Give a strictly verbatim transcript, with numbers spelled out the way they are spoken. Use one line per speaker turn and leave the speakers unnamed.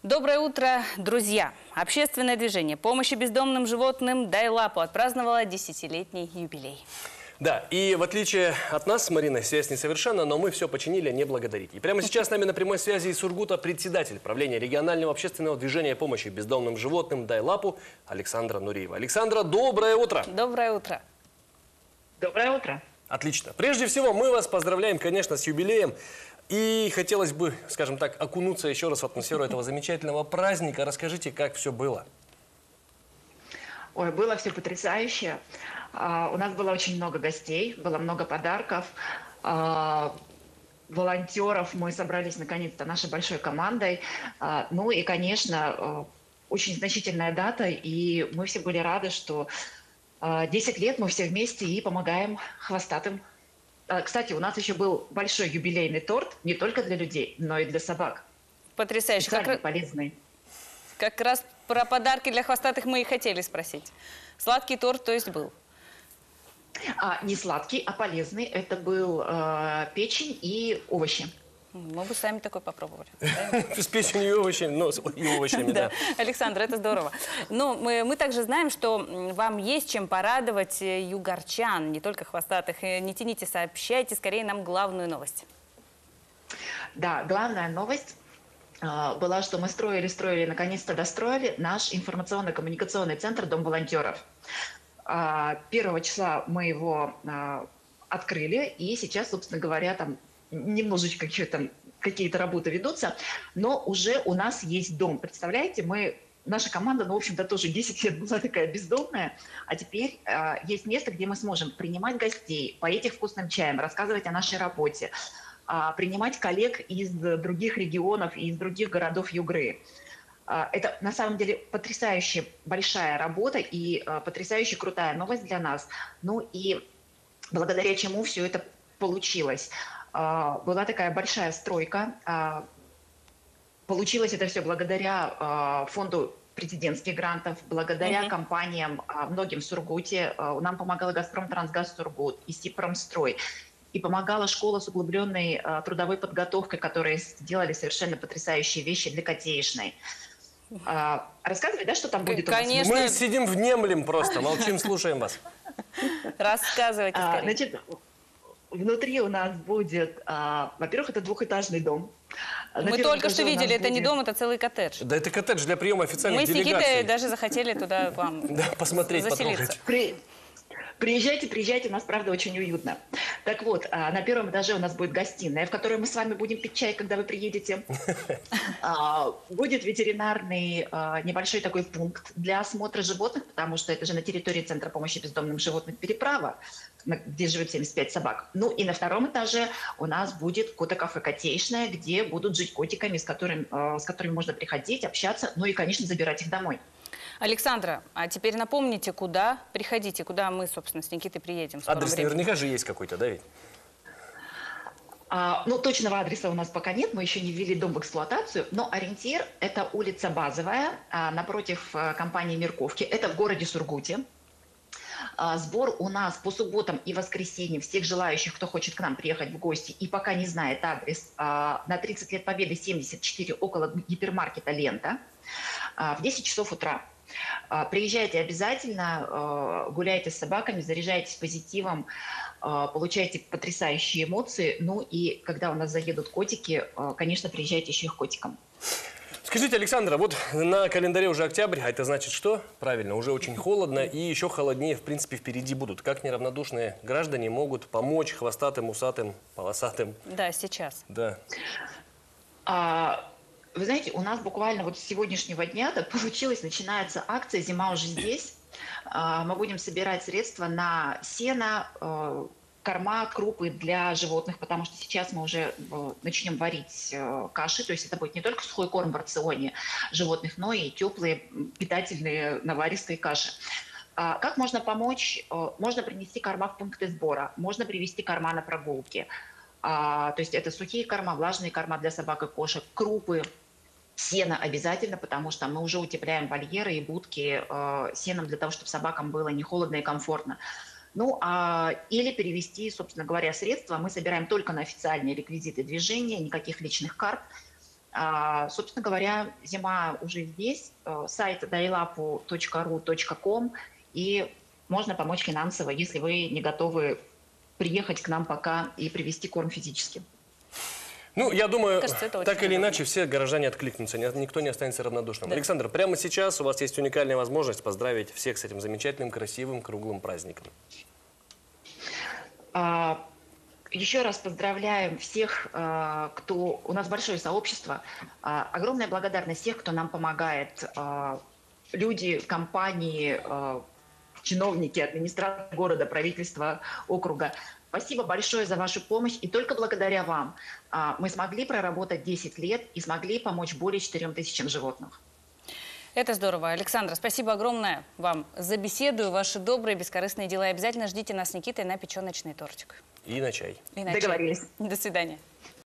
Доброе утро, друзья! Общественное движение помощи бездомным животным «Дай лапу» отпраздновало десятилетний юбилей.
Да, и в отличие от нас с Мариной, связь несовершенна, но мы все починили, не благодарить. И прямо сейчас с нами на прямой связи из Сургута председатель правления регионального общественного движения помощи бездомным животным «Дай лапу» Александра Нуриева. Александра, доброе утро!
Доброе утро!
Доброе утро!
Отлично. Прежде всего, мы вас поздравляем, конечно, с юбилеем. И хотелось бы, скажем так, окунуться еще раз в атмосферу этого замечательного праздника. Расскажите, как все было.
Ой, было все потрясающе. А, у нас было очень много гостей, было много подарков. А, волонтеров мы собрались наконец-то нашей большой командой. А, ну и, конечно, очень значительная дата. И мы все были рады, что а, десять лет мы все вместе и помогаем хвостатым. Кстати, у нас еще был большой юбилейный торт не только для людей, но и для собак.
Потрясающе.
Как полезный.
Как раз про подарки для хвостатых мы и хотели спросить. Сладкий торт, то есть, был?
А, не сладкий, а полезный. Это был э, печень и овощи.
Мы бы сами такой попробовали.
С печенью и овощами, ну, и овощами, да.
Александр, это здорово. Но мы, мы также знаем, что вам есть чем порадовать югорчан, не только хвостатых. Не тяните, сообщайте скорее нам главную новость.
Да, главная новость э, была, что мы строили, строили, наконец-то достроили наш информационно-коммуникационный центр «Дом волонтеров». Э, первого числа мы его э, открыли, и сейчас, собственно говоря, там немножечко какие-то работы ведутся, но уже у нас есть дом. Представляете, мы, наша команда, ну, в общем-то, тоже десять лет была такая бездомная, а теперь э, есть место, где мы сможем принимать гостей, поить их вкусным чаем, рассказывать о нашей работе, э, принимать коллег из других регионов и из других городов Югры. Э, это, на самом деле, потрясающе большая работа и э, потрясающе крутая новость для нас. Ну и благодаря чему все это получилось. Была такая большая стройка. Получилось это все благодаря фонду президентских грантов, благодаря uh-huh. компаниям, многим в Сургуте. Нам помогала «Газпром Трансгаз Сургут» и «Сипромстрой». И помогала школа с углубленной трудовой подготовкой, которые сделали совершенно потрясающие вещи для Котеишной. Рассказывай, да, что там будет?
Конечно.
Мы сидим внемлем просто, молчим, слушаем вас.
Рассказывайте скорее.
Значит, внутри у нас будет, а, во-первых, это двухэтажный дом.
Мы только что видели, это будет... не дом, это целый коттедж.
Да, это коттедж для приема официальных
Мы
делегаций.
Мы с Никитой даже захотели туда вам
да, посмотреть,
заселиться.
При... Приезжайте, приезжайте, у нас, правда, очень уютно. Так вот, на первом этаже у нас будет гостиная, в которой мы с вами будем пить чай, когда вы приедете. Будет ветеринарный небольшой такой пункт для осмотра животных, потому что это же на территории Центра помощи бездомным животным «Переправа», где живет семьдесят пять собак. Ну и на втором этаже у нас будет кото-кафе «Котеишная», где будут жить котиками, с которыми, с которыми можно приходить, общаться, ну и, конечно, забирать их домой.
Александра, а теперь напомните, куда приходите, куда мы, собственно, с Никитой приедем.
Адрес наверняка же есть какой-то, да ведь?
А, ну, точного адреса у нас пока нет, мы еще не ввели дом в эксплуатацию, но ориентир – это улица Базовая, а, напротив а, компании «Мирковки». Это в городе Сургуте. А, сбор у нас по субботам и воскресеньям всех желающих, кто хочет к нам приехать в гости и пока не знает адрес, а, на тридцать лет Победы семьдесят четыре около гипермаркета «Лента» а, в десять часов утра. Приезжайте обязательно, гуляйте с собаками, заряжайтесь позитивом, получайте потрясающие эмоции. Ну и когда у нас заедут котики, конечно, приезжайте еще и к котикам.
Скажите, Александра, вот на календаре уже октябрь, а это значит что? Правильно, уже очень холодно и еще холоднее, в принципе, впереди будут. Как неравнодушные граждане могут помочь хвостатым, усатым, полосатым?
Да, сейчас.
Да.
А... Вы знаете, у нас буквально вот с сегодняшнего дня так получилось, начинается акция «Зима уже здесь». Мы будем собирать средства на сено, корма, крупы для животных, потому что сейчас мы уже начнем варить каши, то есть это будет не только сухой корм в рационе животных, но и теплые, питательные, наваристые каши. Как можно помочь? Можно принести корма в пункты сбора, можно привезти корма на прогулки. То есть это сухие корма, влажные корма для собак и кошек, крупы, сено обязательно, потому что мы уже утепляем вольеры и будки э, сеном для того, чтобы собакам было не холодно и комфортно. Ну, а, или перевести, собственно говоря, средства. Мы собираем только на официальные реквизиты движения, никаких личных карт. А, собственно говоря, зима уже здесь. Э, Сайт дайлапу точка ру точка ком, и можно помочь финансово, если вы не готовы приехать к нам пока и привезти корм физически.
Ну, я думаю,
Кажется, это очень
так или
удобно.
иначе, все горожане откликнутся, ни- никто не останется равнодушным.
Да.
Александр, прямо сейчас у вас есть уникальная возможность поздравить всех с этим замечательным, красивым, круглым праздником.
А, Еще раз поздравляем всех, а, кто... У нас большое сообщество. А, Огромная благодарность тех, кто нам помогает. А, Люди, компании, а, чиновники, администрация города, правительство округа. Спасибо большое за вашу помощь. И только благодаря вам а, мы смогли проработать десять лет и смогли помочь более четырем тысячам животных.
Это здорово. Александра, спасибо огромное вам за беседу, ваши добрые, бескорыстные дела. И обязательно ждите нас с Никитой на печеночный тортик.
И на чай.
И на чай.
Договорились.
До свидания.